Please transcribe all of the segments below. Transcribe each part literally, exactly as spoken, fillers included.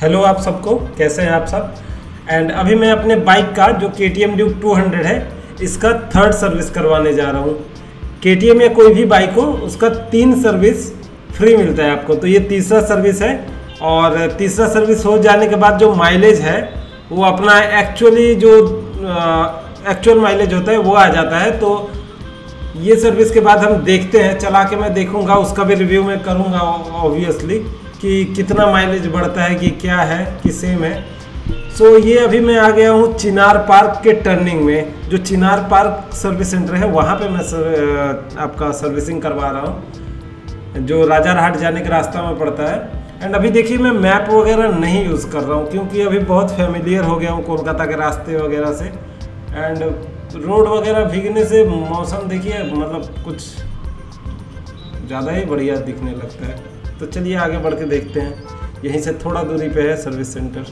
Hello आप सबको, कैसे हैं आप सब। एंड अभी मैं अपने बाइक का जो K T M Duke two hundred है इसका थर्ड सर्विस करवाने जा रहा हूँ। के टी एम या कोई भी बाइक हो उसका तीन सर्विस फ्री मिलता है आपको, तो ये तीसरा सर्विस है। और तीसरा सर्विस हो जाने के बाद जो माइलेज है वो अपना एक्चुअली जो एक्चुअल माइलेज होता है वो आ जाता है। तो ये सर्विस के बाद हम देखते हैं, चला के मैं देखूंगा, उसका भी रिव्यू मैं करूंगा ऑब्वियसली कि कितना माइलेज बढ़ता है, कि क्या है, कि सेम है। सो so, ये अभी मैं आ गया हूँ चिनार पार्क के टर्निंग में। जो चिनार पार्क सर्विस सेंटर है वहाँ पे मैं सर, आपका सर्विसिंग करवा रहा हूँ, जो राजारहाट जाने के रास्ता में पड़ता है। एंड अभी देखिए मैं मैप वगैरह नहीं यूज़ कर रहा हूँ क्योंकि अभी बहुत फेमिलियर हो गया हूँ कोलकाता के रास्ते वगैरह से। एंड रोड वगैरह भीगने से मौसम देखिए मतलब कुछ ज़्यादा ही बढ़िया दिखने लगता है। तो चलिए आगे बढ़ के देखते हैं। यहीं से थोड़ा दूरी पे है सर्विस सेंटर।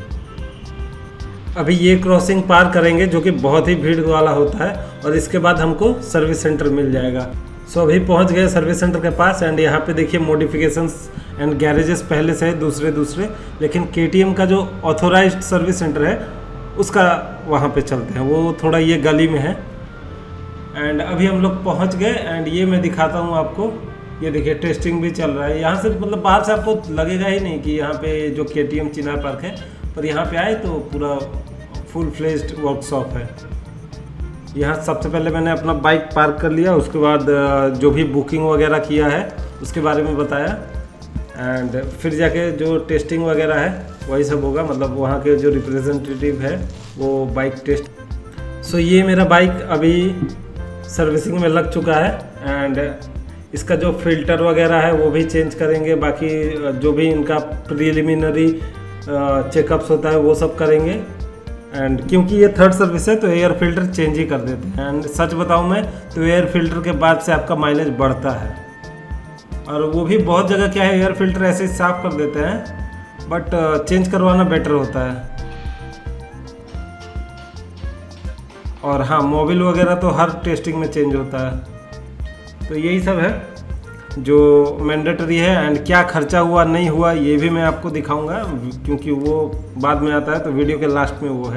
अभी ये क्रॉसिंग पार करेंगे जो कि बहुत ही भीड़ वाला होता है, और इसके बाद हमको सर्विस सेंटर मिल जाएगा। सो अभी पहुंच गए सर्विस सेंटर के पास। एंड यहाँ पे देखिए मॉडिफिकेशंस एंड गैरेजेस पहले से है दूसरे दूसरे, लेकिन के टी एम का जो ऑथोराइज्ड सर्विस सेंटर है उसका वहाँ पे चलते हैं, वो थोड़ा ये गली में है। एंड अभी हम लोग पहुँच गए। एंड ये मैं दिखाता हूँ आपको, ये देखिए टेस्टिंग भी चल रहा है। यहाँ से मतलब बाहर से आपको लगेगा ही नहीं कि यहाँ पे जो के टी एम चिनार पार्क है, पर यहाँ पे आए तो पूरा फुल फ्लेज्ड वर्कशॉप है। यहाँ सबसे पहले मैंने अपना बाइक पार्क कर लिया, उसके बाद जो भी बुकिंग वगैरह किया है उसके बारे में बताया। एंड फिर जाके जो टेस्टिंग वगैरह है वही सब होगा, मतलब वहाँ के जो रिप्रेजेंटेटिव है वो बाइक टेस्ट। सो ये मेरा बाइक अभी सर्विसिंग में लग चुका है। एंड इसका जो फिल्टर वगैरह है वो भी चेंज करेंगे, बाकी जो भी इनका प्रिलिमिनरी चेकअप्स होता है वो सब करेंगे। एंड क्योंकि ये थर्ड सर्विस है तो एयर फिल्टर चेंज ही कर देते हैं। एंड सच बताऊं मैं तो एयर फिल्टर के बाद से आपका माइलेज बढ़ता है, और वो भी बहुत जगह क्या है एयर फिल्टर ऐसे ही साफ कर देते हैं, बट चेंज करवाना बेटर होता है। और हाँ, मोबिल वगैरह तो हर टेस्टिंग में चेंज होता है। तो यही सब है जो मैंडेटरी है। एंड क्या खर्चा हुआ नहीं हुआ ये भी मैं आपको दिखाऊंगा, क्योंकि वो बाद में आता है, तो वीडियो के लास्ट में वो है।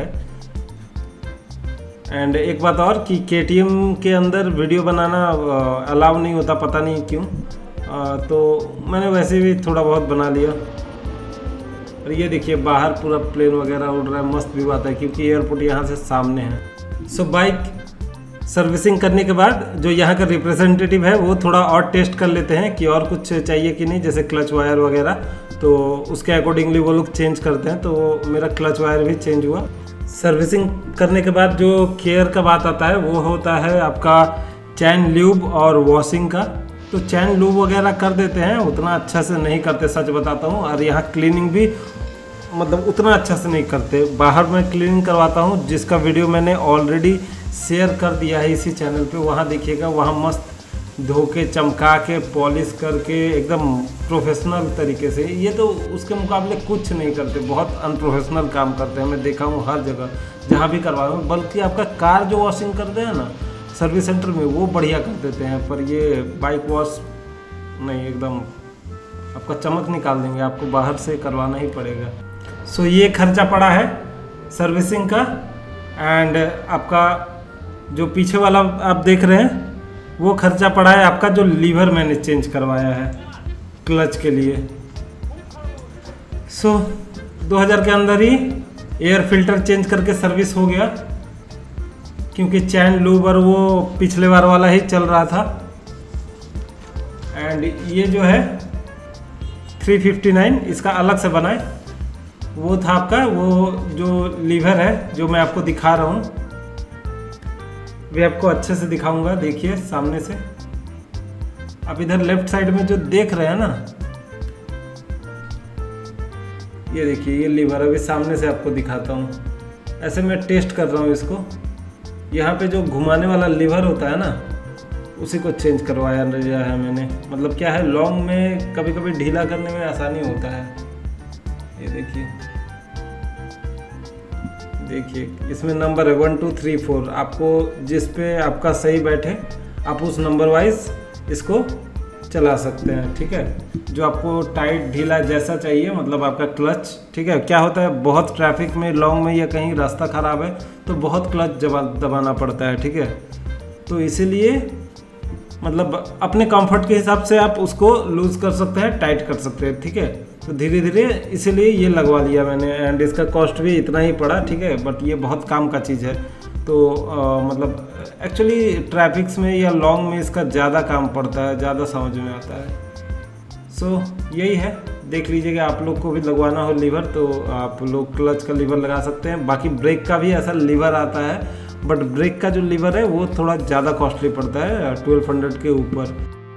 एंड एक बात और कि के टी एम के अंदर वीडियो बनाना अलाउ नहीं होता, पता नहीं क्यों, आ, तो मैंने वैसे भी थोड़ा बहुत बना लिया। और ये देखिए बाहर पूरा प्लेन वगैरह उड़ रहा है, मस्त व्यू आता है क्योंकि एयरपोर्ट यहाँ से सामने है। सो so, बाइक सर्विसिंग करने के बाद जो यहाँ का रिप्रेजेंटेटिव है वो थोड़ा और टेस्ट कर लेते हैं कि और कुछ चाहिए कि नहीं, जैसे क्लच वायर वगैरह, तो उसके अकॉर्डिंगली वो लोग चेंज करते हैं। तो मेरा क्लच वायर भी चेंज हुआ। सर्विसिंग करने के बाद जो केयर का बात आता है वो होता है आपका चैन ल्यूब और वॉशिंग का। तो चैन लूब वगैरह कर देते हैं, उतना अच्छा से नहीं करते, सच बताता हूँ। और यहाँ क्लीनिंग भी मतलब उतना अच्छा से नहीं करते। बाहर मैं क्लीनिंग करवाता हूँ, जिसका वीडियो मैंने ऑलरेडी शेयर कर दिया है इसी चैनल पे, वहाँ देखिएगा। वहाँ मस्त धो के चमका के पॉलिश करके एकदम प्रोफेशनल तरीके से, ये तो उसके मुकाबले कुछ नहीं करते, बहुत अनप्रोफेशनल काम करते हैं। मैं देखा हूँ हर जगह जहाँ भी करवाया हूँ। बल्कि आपका कार जो वॉशिंग करते हैं ना सर्विस सेंटर में, वो बढ़िया कर देते हैं, पर ये बाइक वॉश नहीं, एकदम आपका चमक निकाल देंगे, आपको बाहर से करवाना ही पड़ेगा। सो ये खर्चा पड़ा है सर्विसिंग का। एंड आपका जो पीछे वाला आप देख रहे हैं वो खर्चा पड़ा है आपका जो लीवर मैंने चेंज करवाया है क्लच के लिए। सो दो हज़ार के अंदर ही एयर फिल्टर चेंज करके सर्विस हो गया, क्योंकि चैन लूबर वो पिछले बार वाला ही चल रहा था। एंड ये जो है थ्री फिफ्टी नाइन इसका अलग से बना है, वो था आपका वो जो लीवर है जो मैं आपको दिखा रहा हूँ, वे आपको अच्छे से दिखाऊंगा। देखिए सामने से आप इधर लेफ्ट साइड में जो देख रहे हैं ना, ये देखिए ये लीवर अभी सामने से आपको दिखाता हूँ। ऐसे मैं टेस्ट कर रहा हूँ इसको। यहाँ पे जो घुमाने वाला लीवर होता है ना, उसी को चेंज करवाया है मैंने। मतलब क्या है, लॉन्ग में कभी कभी ढीला करने में आसानी होता है। ये देखिए देखिए इसमें नंबर है वन टू थ्री फोर। आपको जिस पे आपका सही बैठे आप उस नंबर वाइज इसको चला सकते हैं। ठीक है, जो आपको टाइट ढीला जैसा चाहिए, मतलब आपका क्लच। ठीक है, क्या होता है बहुत ट्रैफिक में लॉन्ग में या कहीं रास्ता ख़राब है तो बहुत क्लच दबाना पड़ता है। ठीक है, तो इसीलिए मतलब अपने कंफर्ट के हिसाब से आप उसको लूज़ कर सकते हैं, टाइट कर सकते हैं। ठीक है, तो धीरे धीरे इसीलिए ये लगवा लिया मैंने, एंड इसका कॉस्ट भी इतना ही पड़ा। ठीक है, बट ये बहुत काम का चीज़ है। तो आ, मतलब एक्चुअली ट्रैफिक्स में या लॉन्ग में इसका ज़्यादा काम पड़ता है, ज़्यादा समझ में आता है। सो so, यही है, देख लीजिएगा आप लोग को भी लगवाना हो लीवर तो आप लोग क्लच का लीवर लगा सकते हैं। बाकी ब्रेक का भी ऐसा लीवर आता है, बट ब्रेक का जो लीवर है वो थोड़ा ज़्यादा कॉस्टली पड़ता है, ट्वेल्व हंड्रेड के ऊपर।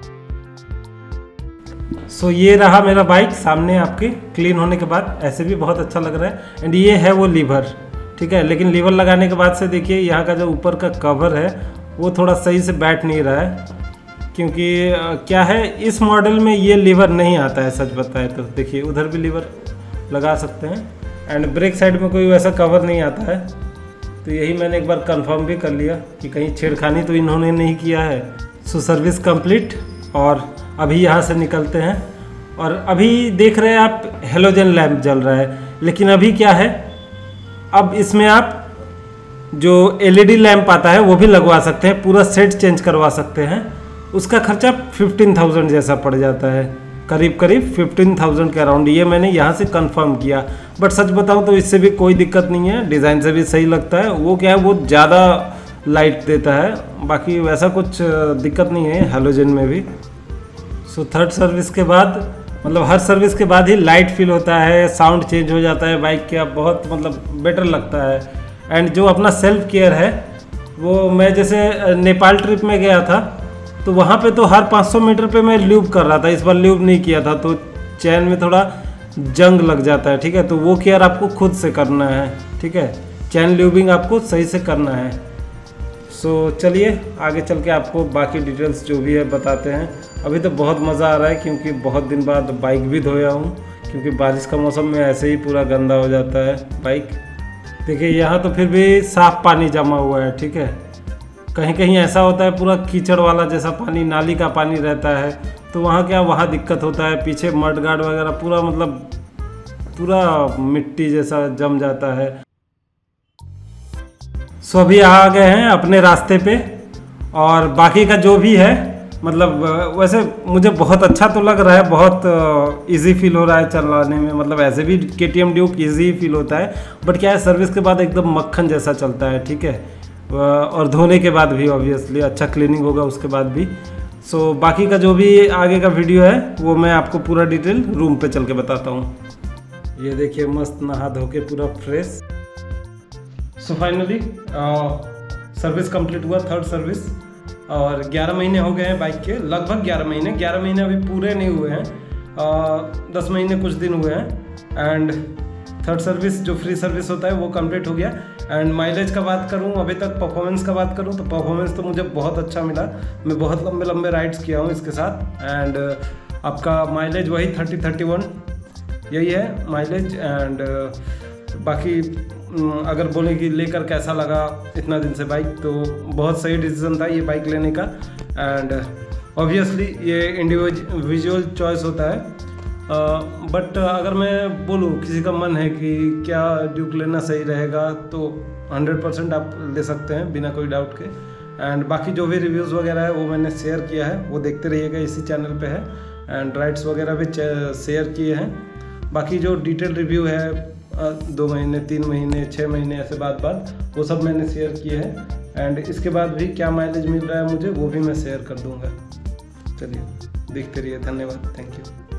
सो so, ये रहा मेरा बाइक सामने आपके क्लीन होने के बाद, ऐसे भी बहुत अच्छा लग रहा है। एंड ये है वो लीवर। ठीक है, लेकिन लीवर लगाने के बाद से देखिए यहाँ का जो ऊपर का कवर है वो थोड़ा सही से बैठ नहीं रहा है, क्योंकि क्या है इस मॉडल में ये लीवर नहीं आता है, सच बताए तो। देखिए उधर भी लीवर लगा सकते हैं, एंड ब्रेक साइड में कोई वैसा कवर नहीं आता है। तो यही मैंने एक बार कंफर्म भी कर लिया कि कहीं छेड़खानी तो इन्होंने नहीं किया है। सो सर्विस कंप्लीट, और अभी यहाँ से निकलते हैं। और अभी देख रहे हैं आप हेलोजन लैंप जल रहा है, लेकिन अभी क्या है, अब इसमें आप जो एलईडी लैंप आता है वो भी लगवा सकते हैं, पूरा सेट चेंज करवा सकते हैं। उसका खर्चा फिफ्टीन थाउजेंड जैसा पड़ जाता है, करीब करीब फिफ्टीन थाउजेंड के अराउंड। ये मैंने यहाँ से कंफर्म किया, बट सच बताऊँ तो इससे भी कोई दिक्कत नहीं है, डिज़ाइन से भी सही लगता है। वो क्या है वो ज़्यादा लाइट देता है, बाकी वैसा कुछ दिक्कत नहीं है हेलोजन में भी। सो थर्ड सर्विस के बाद, मतलब हर सर्विस के बाद ही लाइट फील होता है, साउंड चेंज हो जाता है बाइक का, बहुत मतलब बेटर लगता है। एंड जो अपना सेल्फ केयर है वो, मैं जैसे नेपाल ट्रिप में गया था तो वहाँ पे तो हर पाँच सौ मीटर पे मैं ल्यूब कर रहा था, इस बार ल्यूब नहीं किया था तो चैन में थोड़ा जंग लग जाता है। ठीक है, तो वो केयर आपको खुद से करना है। ठीक है, चैन ल्यूबिंग आपको सही से करना है। सो so, चलिए आगे चल के आपको बाकी डिटेल्स जो भी है बताते हैं। अभी तो बहुत मज़ा आ रहा है क्योंकि बहुत दिन बाद बाइक भी धोया हूँ, क्योंकि बारिश का मौसम में ऐसे ही पूरा गंदा हो जाता है बाइक। देखिए यहाँ तो फिर भी साफ़ पानी जमा हुआ है। ठीक है, कहीं कहीं ऐसा होता है पूरा कीचड़ वाला जैसा पानी, नाली का पानी रहता है, तो वहाँ क्या वहाँ दिक्कत होता है। पीछे मड गार्ड वगैरह पूरा मतलब पूरा मिट्टी जैसा जम जाता है। सो अभी आ गए हैं अपने रास्ते पे, और बाकी का जो भी है मतलब वैसे मुझे बहुत अच्छा तो लग रहा है, बहुत इजी फील हो रहा है चलाने में। मतलब ऐसे भी K T M Duke easy feel होता है, बट क्या है सर्विस के बाद एकदम मक्खन जैसा चलता है। ठीक है, और धोने के बाद भी ऑब्वियसली अच्छा क्लीनिंग होगा उसके बाद भी। सो so, बाकी का जो भी आगे का वीडियो है वो मैं आपको पूरा डिटेल रूम पे चल के बताता हूँ। ये देखिए मस्त नहा धो के पूरा fresh. So finally service complete हुआ, थर्ड सर्विस, और ग्यारह महीने हो गए हैं बाइक के, लगभग ग्यारह महीने ग्यारह महीने अभी पूरे नहीं हुए हैं, दस महीने कुछ दिन हुए हैं। एंड थर्ड सर्विस जो फ्री सर्विस होता है वो कंप्लीट हो गया। एंड माइलेज का बात करूं, अभी तक परफॉर्मेंस का बात करूं तो परफॉर्मेंस तो मुझे बहुत अच्छा मिला। मैं बहुत लंबे लंबे राइड्स किया हूं इसके साथ, एंड आपका माइलेज वही थर्टी थर्टी वन यही है माइलेज। एंड बाकी अगर बोले कि लेकर कैसा लगा इतना दिन से बाइक, तो बहुत सही डिसीजन था ये बाइक लेने का। एंड ऑब्वियसली ये इंडिविजुअल चॉइस होता है, बट uh, अगर मैं बोलूँ किसी का मन है कि क्या ड्यूक लेना सही रहेगा तो हंड्रेड परसेंट आप ले सकते हैं बिना कोई डाउट के। एंड बाकी जो भी रिव्यूज़ वगैरह है वो मैंने शेयर किया है, वो देखते रहिएगा, इसी चैनल पे है। एंड राइड्स वगैरह भी शेयर किए हैं। बाकी जो डिटेल रिव्यू है दो महीने तीन महीने छः महीने ऐसे बाद बाद वो सब मैंने शेयर किए हैं। एंड इसके बाद भी क्या माइलेज मिल रहा है मुझे वो भी मैं शेयर कर दूंगा। चलिए देखते रहिए, धन्यवाद, थैंक यू।